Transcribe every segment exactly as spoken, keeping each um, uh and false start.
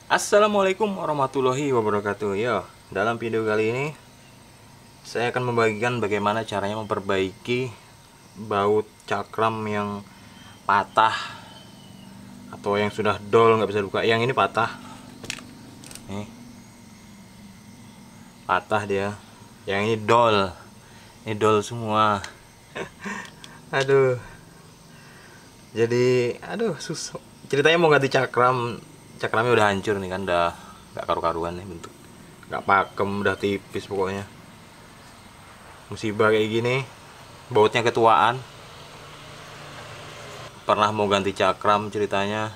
Assalamualaikum warahmatullahi wabarakatuh. Ya, dalam video kali ini saya akan membagikan bagaimana caranya memperbaiki baut cakram yang patah atau yang sudah dol nggak bisa dibuka. Yang ini patah, nih patah dia. Yang ini dol, ini dol semua. Aduh, jadi aduh susah. Ceritanya mau ganti cakram, cakramnya udah hancur nih kan, udah nggak karu-karuan nih bentuk, nggak pakem, udah tipis pokoknya. Musibah kayak gini, bautnya ketuaan. Pernah mau ganti cakram, ceritanya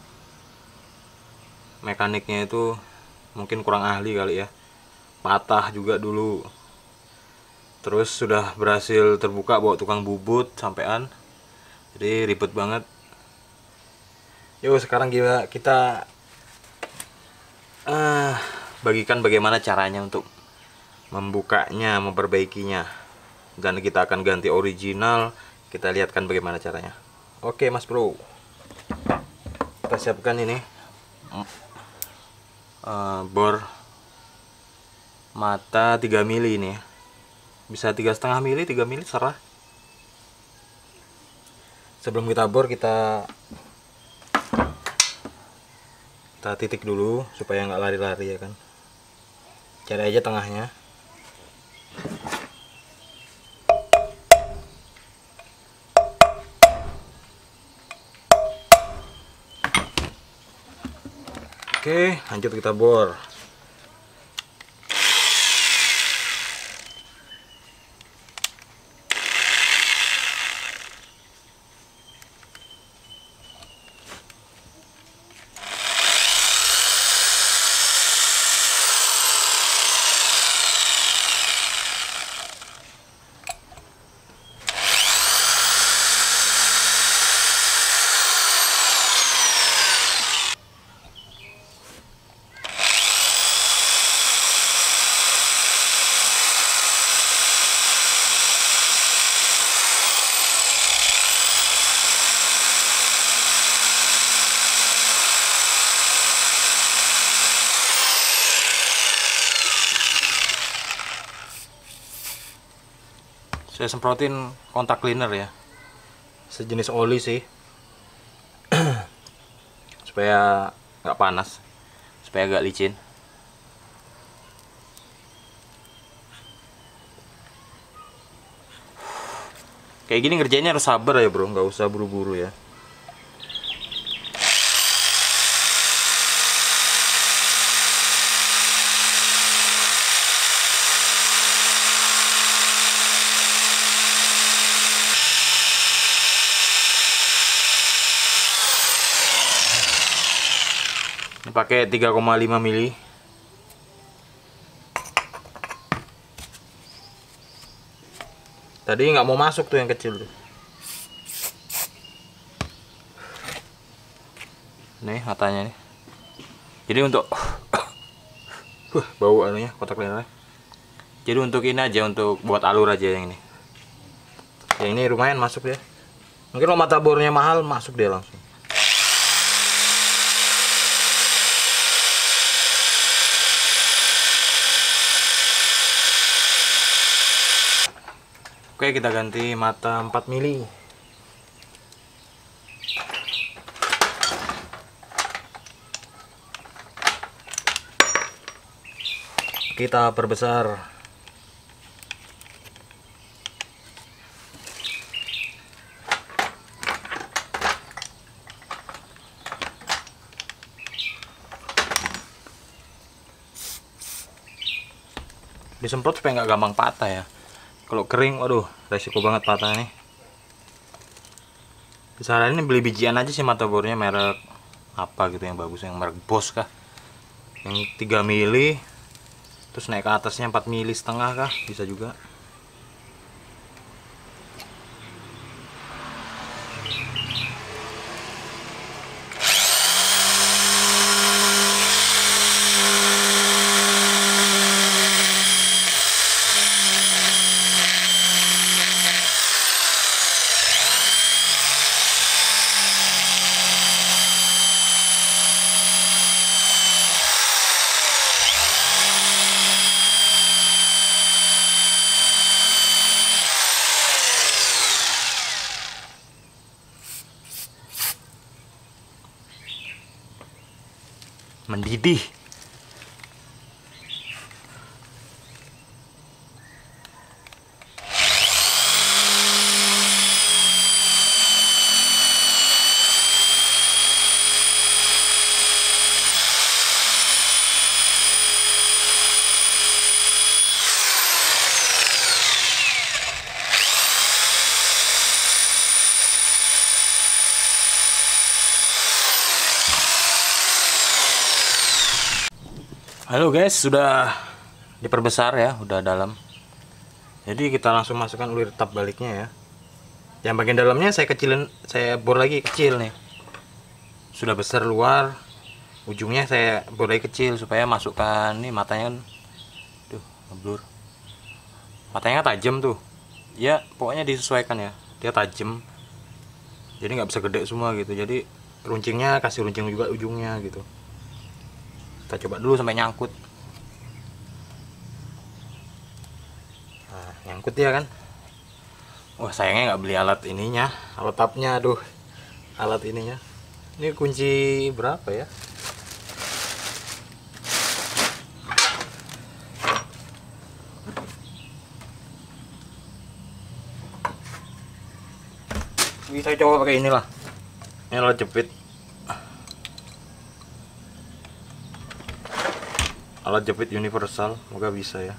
mekaniknya itu mungkin kurang ahli kali ya, patah juga dulu. Terus sudah berhasil terbuka bawa tukang bubut sampean, jadi ribet banget. Yuk sekarang kita kita uh, bagikan bagaimana caranya untuk membukanya, memperbaikinya. Dan kita akan ganti original. Kita lihatkan bagaimana caranya. Oke mas bro, kita siapkan ini uh, bor mata tiga mili ini ya. Bisa tiga setengah mili, tiga mili serah. Sebelum kita bor, kita kita titik dulu supaya nggak lari-lari ya kan. Cari aja tengahnya. Oke, lanjut kita bor. Saya semprotin kontak cleaner ya, sejenis oli sih, supaya nggak panas, supaya agak licin. Kayak gini ngerjainnya harus sabar ya bro, nggak usah buru-buru ya. Ini pakai tiga koma lima mili. Tadi nggak mau masuk tuh yang kecil tuh. Nih matanya nih. Jadi untuk uh, bau anunya kotak cleaner. Jadi untuk ini aja, untuk buat alur aja yang ini. Yang ini lumayan masuk ya. Mungkin kalau mata bornya mahal masuk dia langsung. Oke, kita ganti mata empat mili. Kita perbesar. Disemprot supaya nggak gampang patah ya. Kalau kering, waduh, resiko banget patah nih. Disaranin beli bijian aja sih mata bornya, merek apa gitu yang bagus, yang merek Bosch kah, yang tiga mili, terus naik ke atasnya empat mili setengah kah, bisa juga. mendidih. Halo guys, sudah diperbesar ya, udah dalam. Jadi kita langsung masukkan ulir tap baliknya ya. Yang bagian dalamnya saya kecilin, saya bor lagi kecil nih. Sudah besar luar, ujungnya saya bor lagi kecil supaya masukkan nih matanya kan. Tuh, ngeblur. Matanya tajam tuh. Ya, pokoknya disesuaikan ya. Dia tajam. Jadi nggak bisa gede semua gitu. Jadi runcingnya kasih runcing juga ujungnya gitu. Kita coba dulu sampai nyangkut. Nah, nyangkut ya kan. Wah, sayangnya nggak beli alat ininya, alat tapnya. Aduh, alat ininya. Ini kunci berapa ya? Bisa coba pakai inilah. Ini alat jepit. Alat jepit universal, moga bisa ya.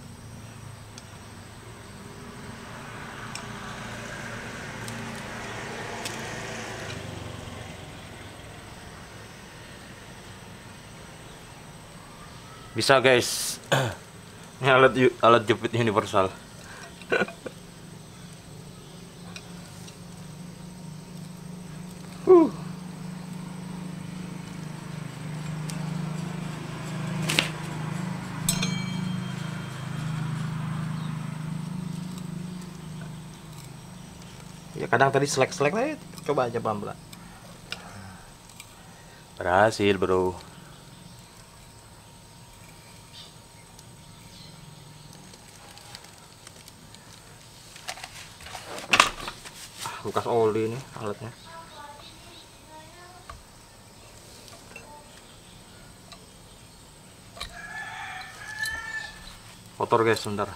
Bisa guys. Ini alat alat jepit universal. uh. Ya kadang tadi selek-selek lah, coba aja pelan-pelan. Berhasil bro. Ah, bekas oli nih alatnya. Kotor guys, sebentar.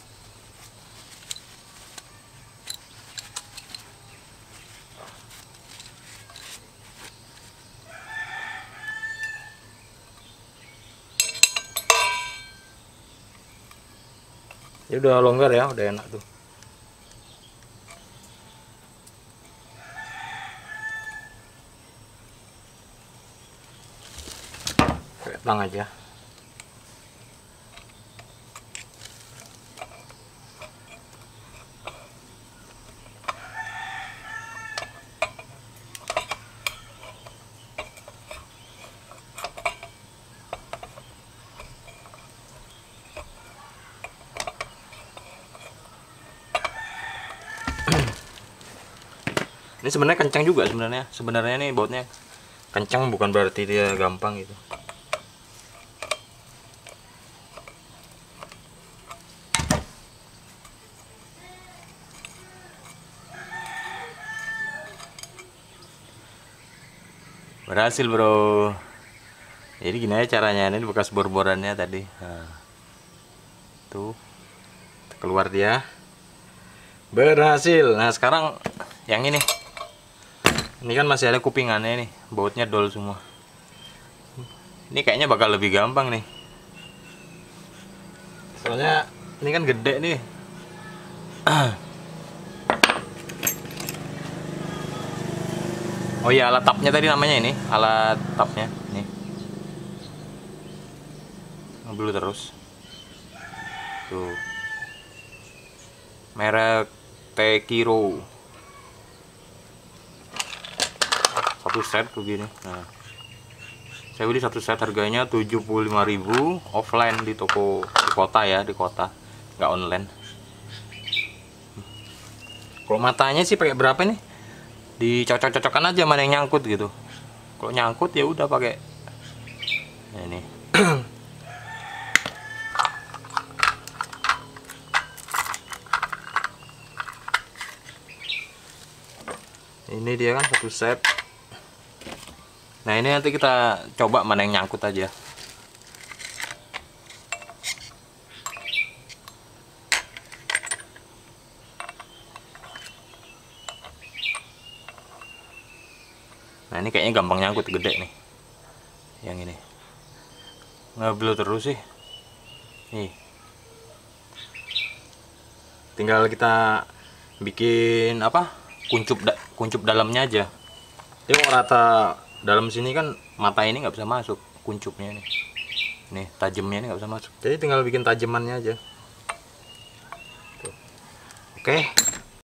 Ya udah longgar ya, udah enak tuh. Kayak tang aja. Ini sebenarnya kencang juga sebenarnya. Sebenarnya nih bautnya kencang bukan berarti dia gampang gitu. Berhasil bro. Jadi gini aja caranya, ini bekas bor-borannya tadi. Nah, tuh keluar dia. Berhasil. Nah sekarang yang ini. Ini kan masih ada kupingannya nih, bautnya dol semua. Ini kayaknya bakal lebih gampang nih. Soalnya ini kan gede nih. Oh iya, alat tapnya tadi namanya ini, alat tapnya nih. Ngeblu terus. Tuh. Merek Tekiro. Satu set begini. Nah, saya beli satu set harganya tujuh puluh lima ribu offline di toko di kota ya, di kota, nggak online. Kalau matanya sih pakai berapa nih? Dicocok-cocokkan aja mana yang nyangkut gitu. Kalau nyangkut ya udah pakai nah, ini. Ini dia kan satu set. Nah ini nanti kita coba mana yang nyangkut aja. Nah ini kayaknya gampang nyangkut, gede nih. Yang ini ngebel terus sih. Nih. Tinggal kita bikin apa? Kuncup da kuncup dalamnya aja. Tengok rata dalam sini kan mata ini nggak bisa masuk, kuncupnya nih. Nih tajamnya ini nggak bisa masuk. Jadi tinggal bikin tajamannya aja. Tuh. Oke.